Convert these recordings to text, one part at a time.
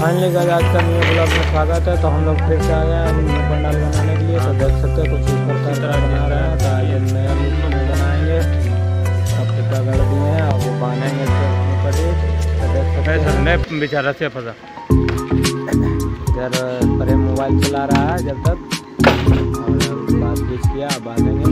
Finally guys आज का new blog में स्वागत है। तो हम लोग फिर से आ गए हैं न्यू पंडाल बनाने के लिए। तो देख सकते हो कुछ इस प्रकार बना रहे हैं। तो ये नया बनाएंगे, अब पिता गड़ दिए हैं और वो बांधेंगे। तो देख सकते हैं बेचारा से फंसा इधर प्रेम मोबाइल चला रहा है जब तक, और बात बीच किया बांधेंगे।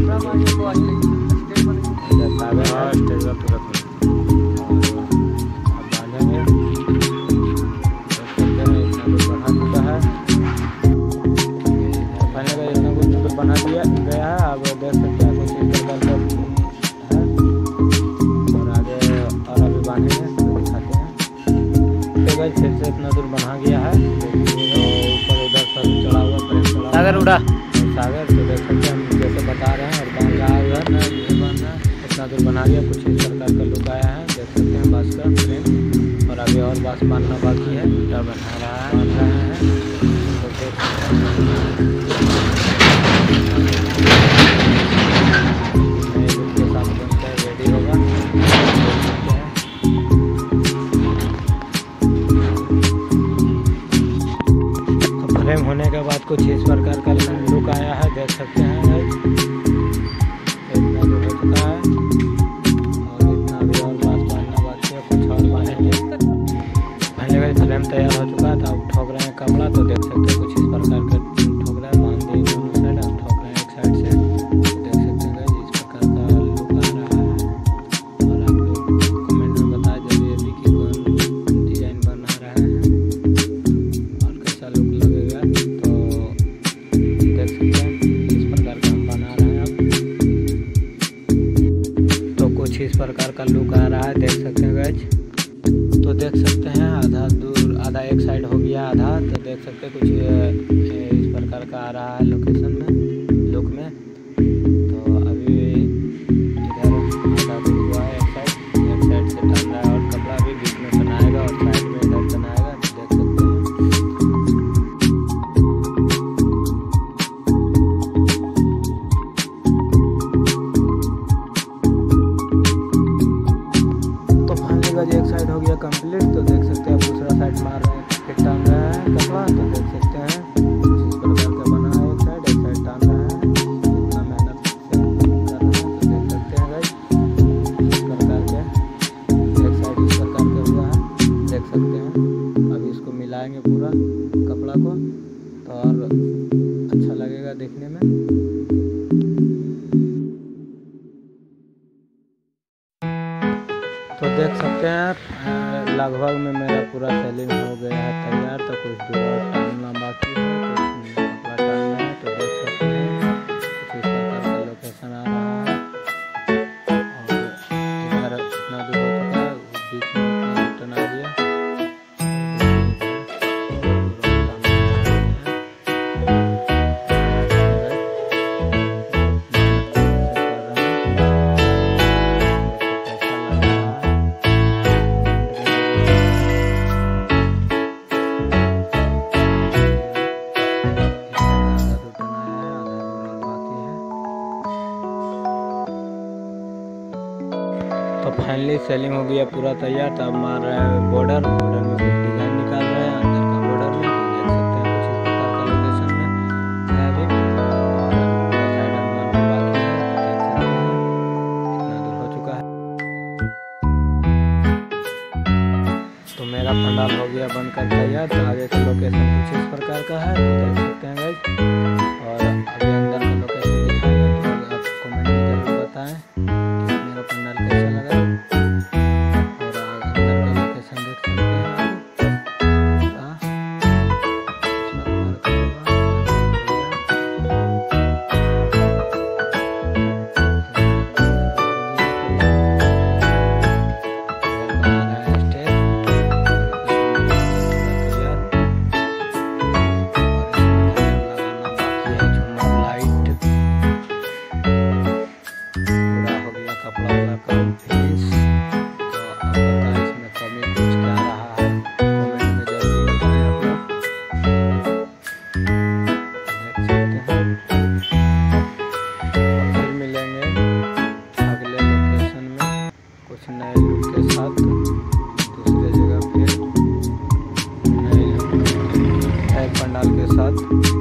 बना दिया गया है। अब देख सकते हैं कुछ इस प्रकार का है और आगे और अभी बांधेंगे तो दिखाते हैं। तो गाइस फिर से इतना दूर बना गया है। तो ऊपर उधर सब चढ़ा हुआ प्रेम चढ़ा सागर उड़ा सागर। तो देख सकते हैं हम जैसे बता रहे हैं और बांध रहा है उधर नहीं बांध रहा है। इतना दूर बना गया, कुछ इस प्रकार का लुक आया है। देख सकते हैं बांस का प्रेम, और अभी और बांस बांधना बाकी है। बना रहा है बांध रहे हैं। तो देख सकते हैं फ्रेम होने के बाद कुछ इस प्रकार का लुक आया है। देख सकते हैं इतना जो हो चुका है और इतना भी और बात बांधना बाकी है, कुछ और बांधेंगे। पहले का फ्रेम तैयार हो चुका था। अब ठोक रहे हैं कपड़ा। तो देख सकते हैं कुछ इस प्रकार का ठोक रहा है, बांध दिए दोनों साइड। अब ठोक रहे हैं एक साइड से। तो देख सकते हैं इस प्रकार का लुक आ रहा है। और आप लोग कमेंट में बताएं जल्दी कि कौन डिजाइन बना रहे हैं और कैसा लुक लगेगा। देख सकते हैं इस प्रकार का हम बना रहे हैं। अब तो कुछ इस प्रकार का लुक आ रहा है, देख सकते हैं गाइस। तो देख सकते हैं आधा दूर आधा एक साइड हो गया आधा। तो देख सकते हैं कुछ इस प्रकार का आ रहा है लोकेशन में लुक में। तो अभी इधर आधा दूर हुआ है एक साइड से टन रहा है और कपड़ा भी बीच में बनाएगा और साइड में इधर बनाएगा। तो देख सकते हैं एक साइड हो गया कंप्लीट। तो देख सकते हैं आप दूसरा साइड मार रहे हैं, फिर टान रहा है कपड़ा। तो देख सकते हैं इस प्रकार का बना है। एक साइड टान रहा है, इतना मेहनत से कर रहे हैं। तो देख सकते हैं गाइस इस प्रकार के एक साइड इस प्रकार का हुआ है, देख सकते हैं। अभी इसको मिलाएंगे पूरा कपड़ा को तो और अच्छा लगेगा देखने में। तो देख सकते हैं लगभग में मेरा पूरा सेलिंग हो गया है तैयार। तो कुछ दूर और टालना बाकी है, तो कपड़ा टालना है। तो देख सकते हैं कुछ इस प्रकार का लोकेशन आ रहा है और इधर इतना दूर हो चुका है, बीच में उतना टना दिया। तो फाइनली सेलिंग हो गया पूरा तैयार। तो अब मार रहा है बॉर्डर में कुछ डिजाइन निकाल रहे हैं अंदर का बॉर्डर में। तो देख सकते हैं कुछ इस प्रकार का लोकेशन में है अभी और साइड मारना बाकी है। तो देख सकते हैं इतना दूर हो चुका है। तो मेरा पंडाल हो गया बनकर तैयार। तो आगे का लोकेशन कुछ इस प्रकार का है, तो देख सकते हैं गाइस। और अभी अंदर का लोकेशन दिखाएंगे। तो आप कमेंट में जरूर बताएं मेरा पंडाल कैसा लगा। और अंदर का लोकेशन देख सकते हैं आप। कपड़ा वाला काम फिनिश। बाद